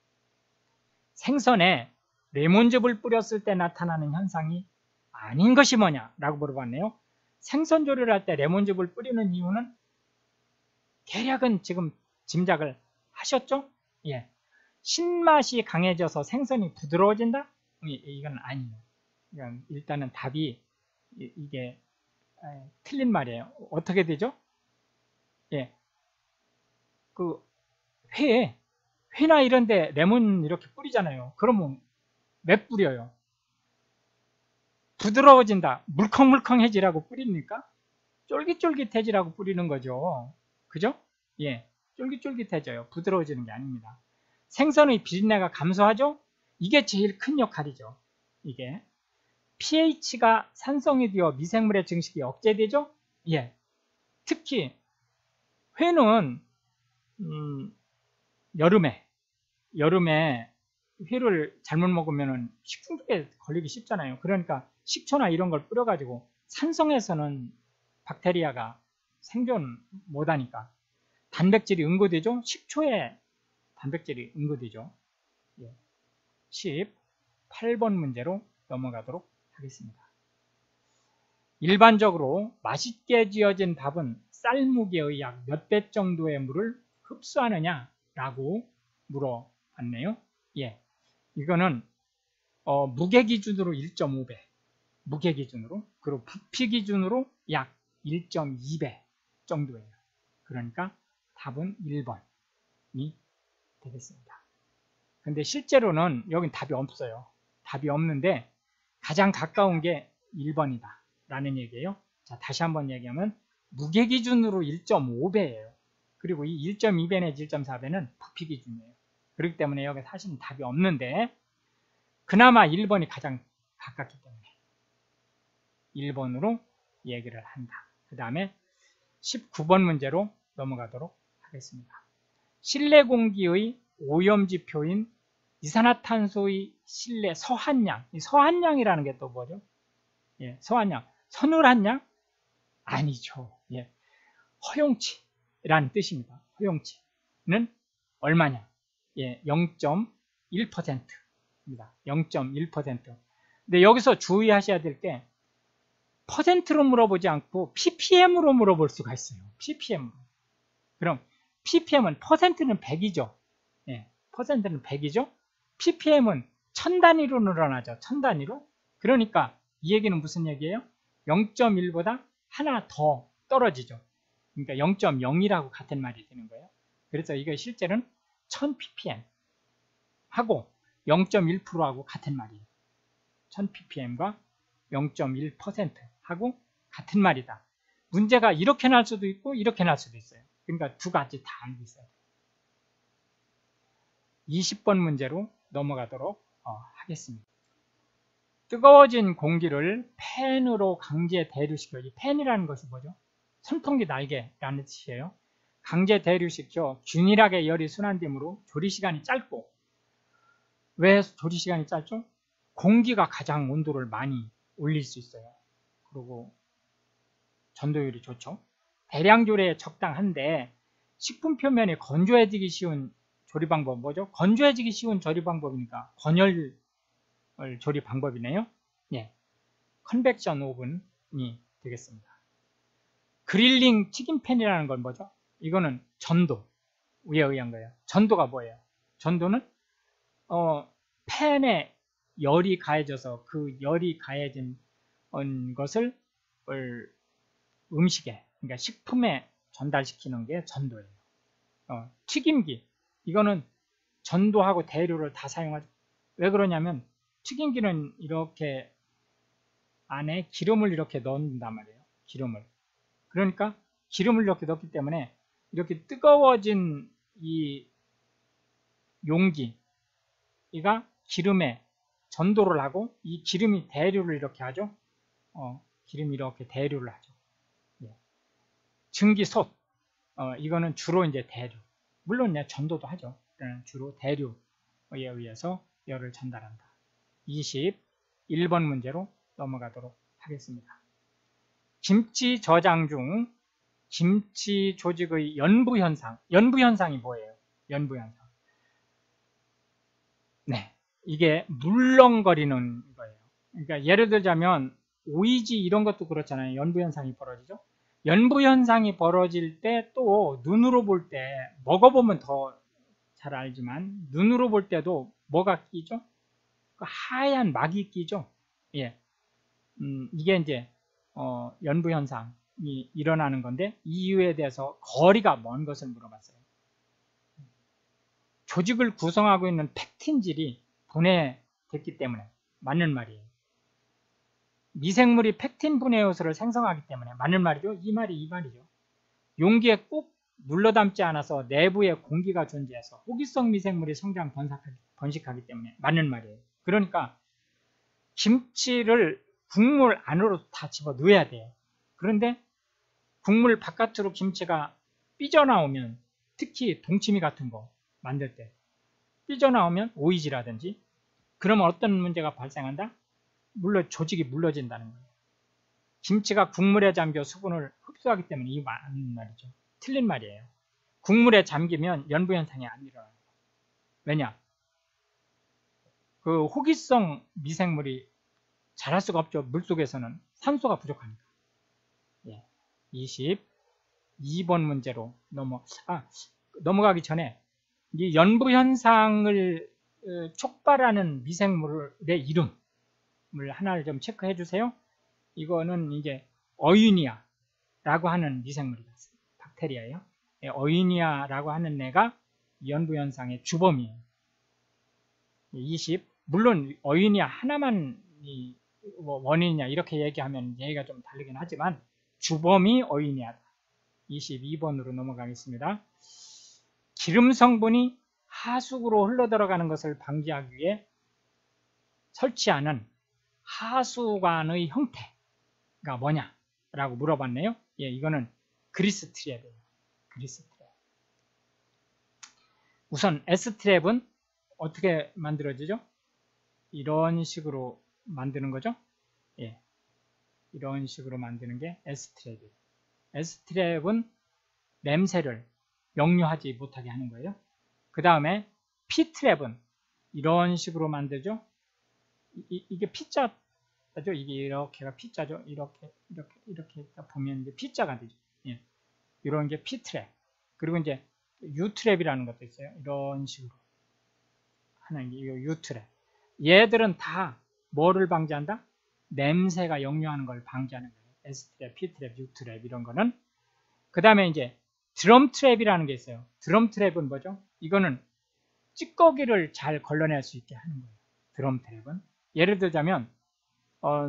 생선에 레몬즙을 뿌렸을 때 나타나는 현상이 아닌 것이 뭐냐 라고 물어봤네요. 생선 조리를 할 때 레몬즙을 뿌리는 이유는 대략은 지금 짐작을 하셨죠? 예. 신맛이 강해져서 생선이 부드러워진다? 이건 아니에요. 이건 일단은 답이 이게 틀린 말이에요. 어떻게 되죠? 예. 그 회, 회나 이런데 레몬 이렇게 뿌리잖아요. 그러면 왜 뿌려요? 부드러워진다, 물컹물컹해지라고 뿌립니까? 쫄깃쫄깃해지라고 뿌리는 거죠. 그죠? 예, 쫄깃쫄깃해져요. 부드러워지는 게 아닙니다. 생선의 비린내가 감소하죠? 이게 제일 큰 역할이죠. 이게 pH가 산성이 되어 미생물의 증식이 억제되죠? 예, 특히 회는 음, 여름에 여름에 회를 잘못 먹으면 식중독에 걸리기 쉽잖아요. 그러니까 식초나 이런 걸 뿌려가지고 산성에서는 박테리아가 생존 못하니까 단백질이 응고되죠. 식초에 단백질이 응고되죠. 예. 십팔 번 문제로 넘어가도록 하겠습니다. 일반적으로 맛있게 지어진 밥은 쌀무게의 약 몇 배 정도의 물을 흡수하느냐 라고 물어봤네요. 예, 이거는 어, 무게 기준으로 일 점 오 배, 무게 기준으로, 그리고 부피 기준으로 약 일 점 이 배 정도예요. 그러니까 답은 일 번이 되겠습니다. 근데 실제로는 여긴 답이 없어요. 답이 없는데 가장 가까운 게 일 번이다 라는 얘기예요. 자, 다시 한번 얘기하면 무게 기준으로 일 점 오 배예요. 그리고 이 일 점 이 배 내지 일 점 사 배는 부피 기준이에요. 그렇기 때문에 여기 사실은 답이 없는데 그나마 일 번이 가장 가깝기 때문에 일 번으로 얘기를 한다. 그 다음에 십구 번 문제로 넘어가도록 하겠습니다. 실내 공기의 오염지표인 이산화탄소의 실내 서한량, 이 서한량이라는 게 또 뭐죠? 예, 서한량, 서늘한량? 아니죠. 예, 허용치라는 뜻입니다. 허용치는 얼마냐? 예, 영 점 일 퍼센트입니다. 영 점 일 퍼센트. 근데 여기서 주의하셔야 될 게 퍼센트로 물어보지 않고 ppm으로 물어볼 수가 있어요. ppm으로. 그럼 ppm은 퍼센트는 백이죠. 예, 퍼센트는 백이죠. ppm은 천 단위로 늘어나죠. 천 단위로. 그러니까 이 얘기는 무슨 얘기예요? 영 점 일보다 하나 더 떨어지죠. 그러니까 영 점 영이라고 같은 말이 되는 거예요. 그래서 이거 실제는 천 ppm 하고 영 점 일 퍼센트하고 같은 말이에요. 천 ppm과 영 점 일 퍼센트 하고 같은 말이다. 문제가 이렇게 날 수도 있고 이렇게 날 수도 있어요. 그러니까 두 가지 다 알고 있어요. 이십 번 문제로 넘어가도록 어, 하겠습니다. 뜨거워진 공기를 팬으로 강제 대류시켜. 이 팬이라는 것이 뭐죠? 선풍기 날개라는 뜻이에요. 강제 대류시켜 균일하게 열이 순환되므로 조리시간이 짧고, 왜 조리시간이 짧죠? 공기가 가장 온도를 많이 올릴 수 있어요. 그리고 전도율이 좋죠. 대량 조리에 적당한데 식품 표면이 건조해지기 쉬운 조리 방법 뭐죠? 건조해지기 쉬운 조리 방법이니까 건열 조리 방법이네요. 예, 컨벡션 오븐이 되겠습니다. 그릴링 튀김팬이라는 건 뭐죠? 이거는 전도에 의한 거예요. 전도가 뭐예요? 전도는 어, 팬에 열이 가해져서 그 열이 가해진 것을 음식에, 그러니까 식품에 전달시키는 게 전도예요. 어, 튀김기. 이거는 전도하고 대류를 다 사용하죠. 왜 그러냐면 튀김기는 이렇게 안에 기름을 이렇게 넣는단 말이에요. 기름을. 그러니까 기름을 이렇게 넣기 때문에 이렇게 뜨거워진 이 용기가 기름에 전도를 하고 이 기름이 대류를 이렇게 하죠. 어, 기름이 이렇게 대류를 하죠. 예. 증기솥. 어, 이거는 주로 이제 대류. 물론 예, 전도도 하죠. 주로 대류에 의해서 열을 전달한다. 이십일 번 문제로 넘어가도록 하겠습니다. 김치 저장 중 김치 조직의 연부현상. 연부현상이 뭐예요? 연부현상. 네, 이게 물렁거리는 거예요. 그러니까 예를 들자면 오이지 이런 것도 그렇잖아요. 연부현상이 벌어지죠. 연부현상이 벌어질 때 또 눈으로 볼 때 먹어보면 더 잘 알지만 눈으로 볼 때도 뭐가 끼죠? 그 하얀 막이 끼죠. 예, 음, 이게 이제 어, 연부현상이 일어나는 건데 이 이유에 대해서 거리가 먼 것을 물어봤어요. 조직을 구성하고 있는 팩틴질이 분해됐기 때문에 맞는 말이에요. 미생물이 팩틴 분해 요소를 생성하기 때문에 맞는 말이죠. 이 말이 이 말이죠. 용기에 꾹 눌러담지 않아서 내부에 공기가 존재해서 호기성 미생물이 성장 번식하기 때문에 맞는 말이에요. 그러니까 김치를 국물 안으로 다 집어 넣어야 돼요. 그런데 국물 바깥으로 김치가 삐져나오면 특히 동치미 같은 거 만들 때 삐져나오면 오이지라든지 그러면 어떤 문제가 발생한다? 물론 조직이 물러진다는 거예요. 김치가 국물에 잠겨 수분을 흡수하기 때문에 이 맞는 말이죠. 틀린 말이에요. 국물에 잠기면 연부현상이 안 일어나요. 왜냐? 그 호기성 미생물이 자랄 수가 없죠. 물속에서는 산소가 부족하니까. 예. 이십이 번 문제로 넘어, 아, 넘어가기 전에 이 연부현상을 촉발하는 미생물의 이름을 하나를 좀 체크해 주세요. 이거는 이제 어유니아라고 하는 미생물이다. 박테리아예요. 어유니아라고 하는 애가 연부현상의 주범이에요. 이십. 물론 어유니아 하나만 원인이냐 이렇게 얘기하면 얘기가 좀 다르긴 하지만 주범이 어유니아다. 이십이 번으로 넘어가겠습니다. 기름 성분이 하수구로 흘러들어가는 것을 방지하기 위해 설치하는 하수관의 형태가 뭐냐라고 물어봤네요. 예, 이거는 그리스 트랩이에요. 그리스 트랩. 우선 S 트랩은 어떻게 만들어지죠? 이런 식으로 만드는 거죠. 예, 이런 식으로 만드는 게 S 트랩이에요. S 트랩은 냄새를 역류하지 못하게 하는 거예요. 그 다음에 P 트랩은 이런 식으로 만들죠. 이, 이게 P자죠. 이게 이렇게가 P자죠. 이렇게 이렇게 이렇게 보면 이제 P자가 되죠. 예. 이런 게 P 트랩. 그리고 이제 U 트랩이라는 것도 있어요. 이런 식으로 하는 게 U 트랩. 얘들은 다 뭐를 방지한다? 냄새가 역류하는 걸 방지하는 거예요. S 트랩, P 트랩, U 트랩 이런 거는. 그 다음에 이제 드럼 트랩이라는 게 있어요. 드럼 트랩은 뭐죠? 이거는 찌꺼기를 잘 걸러낼 수 있게 하는 거예요. 드럼 트랩은. 예를 들자면 어,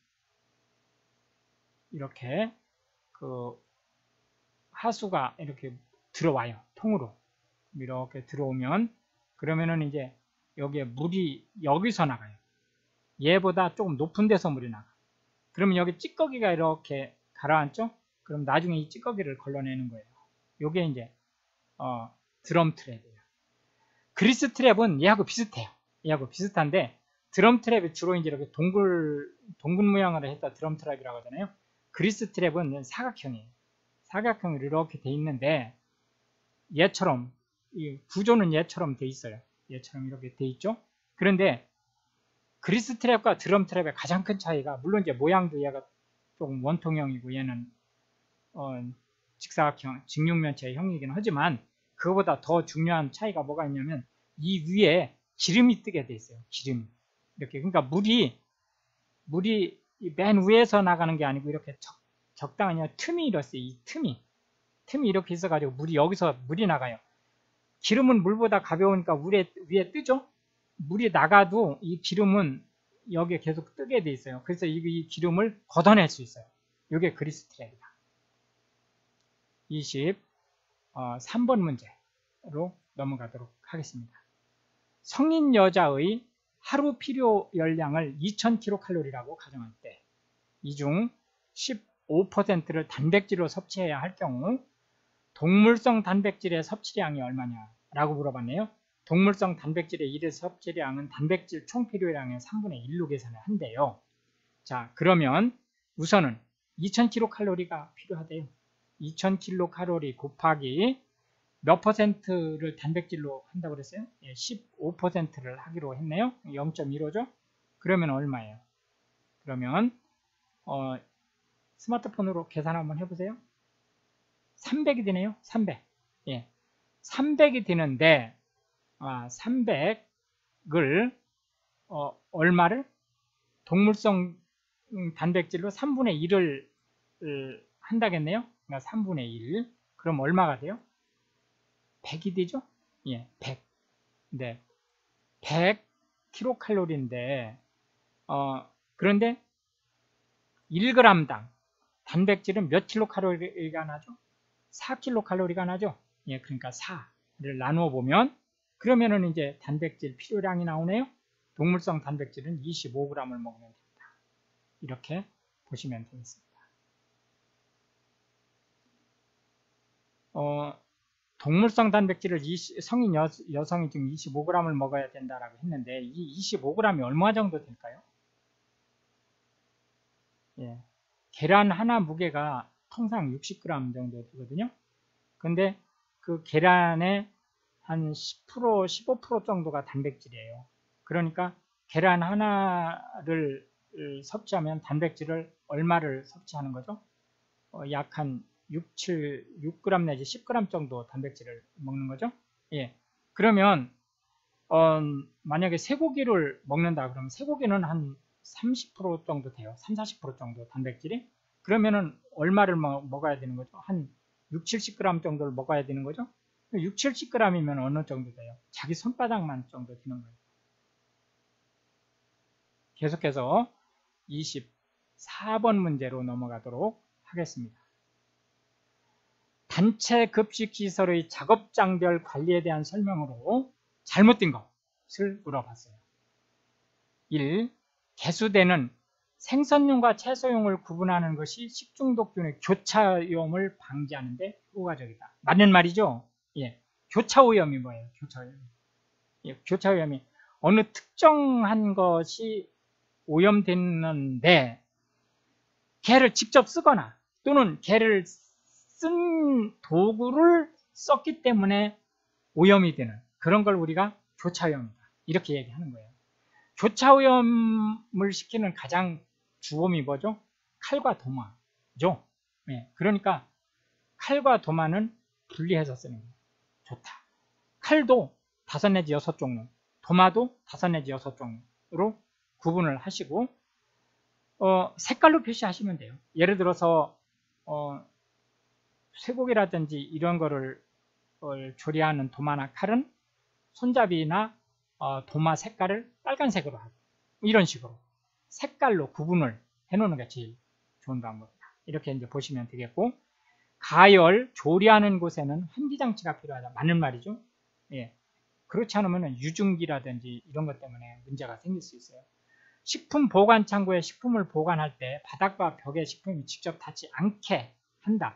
이렇게 그 하수가 이렇게 들어와요. 통으로. 이렇게 들어오면 그러면은 이제 여기에 물이 여기서 나가요. 얘보다 조금 높은 데서 물이 나가. 그러면 여기 찌꺼기가 이렇게 가라앉죠? 그럼 나중에 이 찌꺼기를 걸러내는 거예요. 요게 이제 어, 드럼 트랩이에요. 그리스 트랩은 얘하고 비슷해요. 얘하고 비슷한데 드럼 트랩이 주로 이제 이렇게 동글 동글 모양으로 했다 드럼 트랩이라고 하잖아요. 그리스 트랩은 사각형이에요. 사각형으로 이렇게 돼 있는데 얘처럼 이 구조는 얘처럼 돼 있어요. 얘처럼 이렇게 돼 있죠. 그런데 그리스 트랩과 드럼 트랩의 가장 큰 차이가 물론 이제 모양도 얘가 조금 원통형이고 얘는 어, 직사각형, 직육면체의 형이긴 하지만 그거보다 더 중요한 차이가 뭐가 있냐면 이 위에 기름이 뜨게 돼 있어요. 기름이 이렇게. 그러니까 물이 물이 맨 위에서 나가는 게 아니고 이렇게 적, 적당한 틈이 이렇어요. 이 틈이 틈이 이렇게 있어가지고 물이 여기서 물이 나가요. 기름은 물보다 가벼우니까 물에, 위에 뜨죠? 물이 나가도 이 기름은 여기에 계속 뜨게 돼 있어요. 그래서 이, 이 기름을 걷어낼 수 있어요. 이게 그리스 트랙이다. 이십삼 번 문제로 넘어가도록 하겠습니다. 성인 여자의 하루 필요 열량을 이천 킬로칼로리라고 가정할 때 이 중 십오 퍼센트를 단백질로 섭취해야 할 경우 동물성 단백질의 섭취량이 얼마냐라고 물어봤네요. 동물성 단백질의 일 일 섭취량은 단백질 총 필요량의 삼분의 일로 계산을 한대요. 자, 그러면 우선은 이천 킬로칼로리가 필요하대요. 이천 킬로칼로리 곱하기 몇 퍼센트를 단백질로 한다고 그랬어요? 예, 십오 퍼센트를 하기로 했네요. 영 점 일오죠? 그러면 얼마예요? 그러면 어, 스마트폰으로 계산 한번 해보세요. 삼백이 되네요. 삼백. 예, 삼백이 되는데 아, 삼백을 어, 얼마를? 동물성 단백질로 삼분의 일을 한다겠네요. 그러니까 삼분의 일. 그럼 얼마가 돼요? 백이 되죠? 예, 백. 네. 백 킬로칼로리인데, 어, 그런데 일 그램당 단백질은 몇 킬로칼로리가 나죠? 사 킬로칼로리가 나죠? 예, 그러니까 사를 나누어 보면, 그러면은 이제 단백질 필요량이 나오네요. 동물성 단백질은 이십오 그램을 먹으면 됩니다. 이렇게 보시면 되겠습니다. 어, 동물성 단백질을 성인 여, 여성이 지금 이십오 그램을 먹어야 된다라고 했는데 이 이십오 그램이 얼마 정도 될까요? 예, 계란 하나 무게가 통상 육십 그램 정도 되거든요. 근데 그 계란의 한 십 퍼센트, 십오 퍼센트 정도가 단백질이에요. 그러니까 계란 하나를 섭취하면 단백질을 얼마를 섭취하는 거죠? 어, 약 한 육, 칠, 육 그램 내지 십 그램 정도 단백질을 먹는 거죠. 예. 그러면 어, 만약에 쇠고기를 먹는다 그러면 쇠고기는 한 삼십 퍼센트 정도 돼요. 삼, 사십 퍼센트 정도 단백질이. 그러면은 얼마를 먹, 먹어야 되는 거죠? 한 육, 칠십 그램 정도를 먹어야 되는 거죠. 육, 칠십 그램이면 어느 정도 돼요? 자기 손바닥만 정도 되는 거예요. 계속해서 이십사 번 문제로 넘어가도록 하겠습니다. 단체 급식 시설의 작업장별 관리에 대한 설명으로 잘못된 것을 물어봤어요. 일. 개수대는 생선용과 채소용을 구분하는 것이 식중독균의 교차오염을 방지하는 데 효과적이다. 맞는 말이죠? 예. 교차오염이 뭐예요? 교차오염. 예, 교차오염이 어느 특정한 것이 오염됐는데 개를 직접 쓰거나 또는 개를 쓴 도구를 썼기 때문에 오염이 되는 그런 걸 우리가 교차오염이다. 이렇게 얘기하는 거예요. 교차오염을 시키는 가장 주범이 뭐죠? 칼과 도마죠. 네, 그러니까 칼과 도마는 분리해서 쓰는 거예요. 좋다. 칼도 다섯 내지 여섯 종류, 도마도 다섯 내지 여섯 종류로 구분을 하시고 어, 색깔로 표시하시면 돼요. 예를 들어서 어, 쇠고기라든지 이런 거를 어, 조리하는 도마나 칼은 손잡이나 어, 도마 색깔을 빨간색으로 하고 이런 식으로 색깔로 구분을 해놓는 게 제일 좋은 방법이다. 이렇게 이제 보시면 되겠고, 가열, 조리하는 곳에는 환기장치가 필요하다. 맞는 말이죠. 예. 그렇지 않으면 유증기라든지 이런 것 때문에 문제가 생길 수 있어요. 식품 보관 창고에 식품을 보관할 때 바닥과 벽에 식품이 직접 닿지 않게 한다.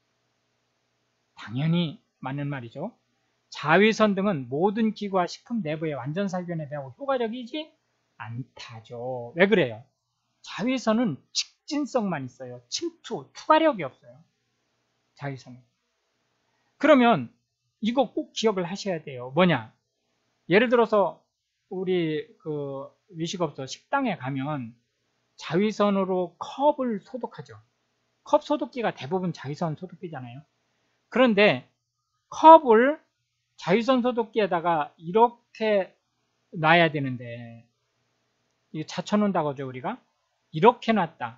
당연히 맞는 말이죠. 자외선 등은 모든 기구와 식품 내부의 완전 살균에 매우 효과적이지 않다죠. 왜 그래요? 자외선은 직진성만 있어요. 침투, 투과력이 없어요. 자외선은. 그러면 이거 꼭 기억을 하셔야 돼요. 뭐냐? 예를 들어서 우리 그 외식업소 식당에 가면 자외선으로 컵을 소독하죠. 컵 소독기가 대부분 자외선 소독기잖아요. 그런데 컵을 자외선 소독기에다가 이렇게 놔야 되는데, 이거 닫혀놓는다고 하죠, 우리가. 이렇게 놨다.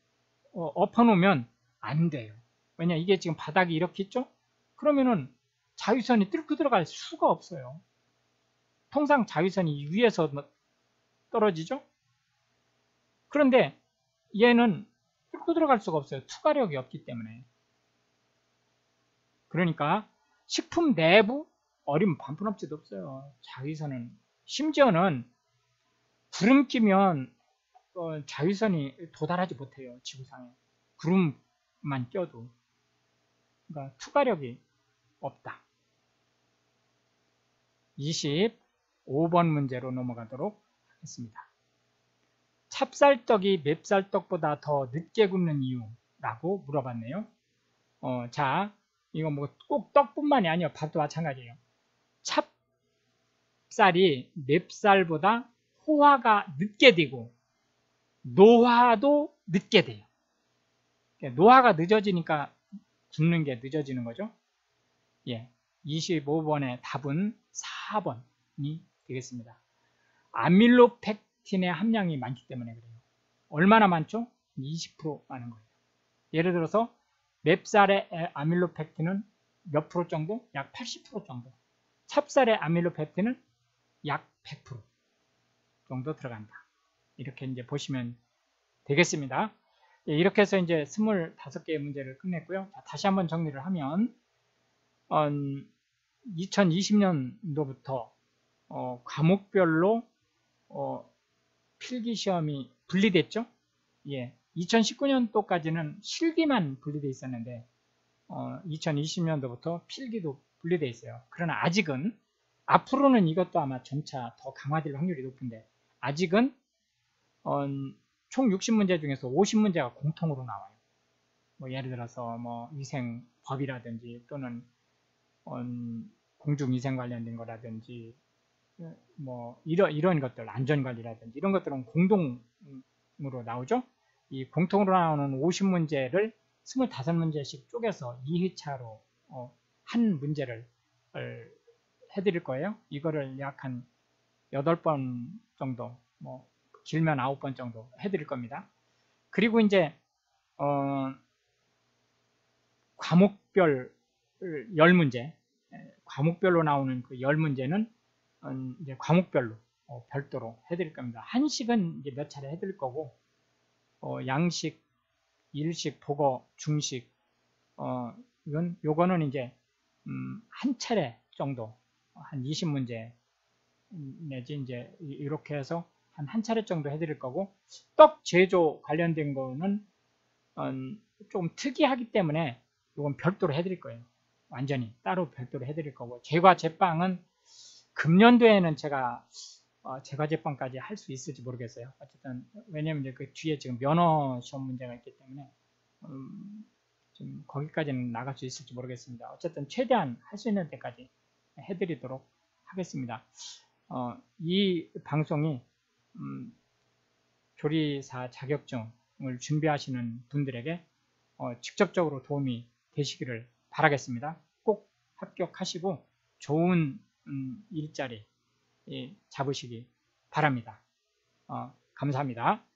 어, 엎어놓으면 안 돼요. 왜냐, 이게 지금 바닥이 이렇게 있죠? 그러면은 자외선이 뚫고 들어갈 수가 없어요. 통상 자외선이 위에서 떨어지죠? 그런데 얘는 뚫고 들어갈 수가 없어요. 투과력이 없기 때문에. 그러니까 식품 내부 얼음 반푼 업체도 없어요. 자외선은. 심지어는 구름 끼면 어, 자외선이 도달하지 못해요. 지구상에. 구름만 껴도. 그러니까 투과력이 없다. 이십오 번 문제로 넘어가도록 하겠습니다. 찹쌀떡이 맵쌀떡보다 더 늦게 굳는 이유라고 물어봤네요. 어, 자, 이거 뭐 꼭 떡뿐만이 아니에요. 밥도 마찬가지예요. 찹쌀이 맵쌀보다 호화가 늦게 되고 노화도 늦게 돼요. 노화가 늦어지니까 굳는 게 늦어지는 거죠. 예, 이십오 번의 답은 사 번이 되겠습니다. 아밀로펙틴의 함량이 많기 때문에 그래요. 얼마나 많죠? 이십 퍼센트 많은 거예요. 예를 들어서 맵쌀의 아밀로펙틴은 몇 프로 정도? 약 팔십 퍼센트 정도. 찹쌀의 아밀로펙틴은 약 백 퍼센트 정도 들어간다. 이렇게 이제 보시면 되겠습니다. 예, 이렇게 해서 이제 스물다섯 개의 문제를 끝냈고요. 자, 다시 한번 정리를 하면, 어, 이천이십 년도부터 어, 과목별로 어, 필기시험이 분리됐죠. 예, 이천십구 년도까지는 실기만 분리되어 있었는데 어, 이천이십 년도부터 필기도 분리되어 있어요. 그러나 아직은 앞으로는 이것도 아마 점차 더 강화될 확률이 높은데 아직은 어, 총 육십 문제 중에서 오십 문제가 공통으로 나와요. 뭐 예를 들어서 뭐 위생법이라든지 또는 어, 공중위생 관련된 거라든지 뭐 이런 이런 것들 안전관리라든지 이런 것들은 공동으로 나오죠. 이 공통으로 나오는 오십 문제를 이십오 문제씩 쪼개서 이 회차로 어, 한 문제를 해드릴 거예요. 이거를 약 한 여덟 번 정도, 뭐 길면 아홉 번 정도 해드릴 겁니다. 그리고 이제 어, 과목별 열 문제, 과목별로 나오는 그 열 문제는 이제 과목별로 어, 별도로 해드릴 겁니다. 한식은 이제 몇 차례 해드릴 거고, 어, 양식, 일식, 복어, 중식, 어, 이건 요거는 이제 음, 한 차례 정도, 한 이십 문제 내지 이제 이렇게 해서 한 한 차례 정도 해드릴 거고, 떡 제조 관련된 거는 음, 좀 특이하기 때문에 이건 별도로 해드릴 거예요. 완전히 따로 별도로 해드릴 거고, 제과 제빵은 금년도에는 제가 어, 제과 제빵까지 할 수 있을지 모르겠어요. 어쨌든 왜냐면 이제 그 뒤에 지금 면허 시험 문제가 있기 때문에 음, 좀 거기까지는 나갈 수 있을지 모르겠습니다. 어쨌든 최대한 할 수 있는 데까지 해드리도록 하겠습니다. 어, 이 방송이 음, 조리사 자격증을 준비하시는 분들에게 어, 직접적으로 도움이 되시기를 바라겠습니다. 꼭 합격하시고 좋은 음, 일자리 예, 잡으시기 바랍니다. 어, 감사합니다.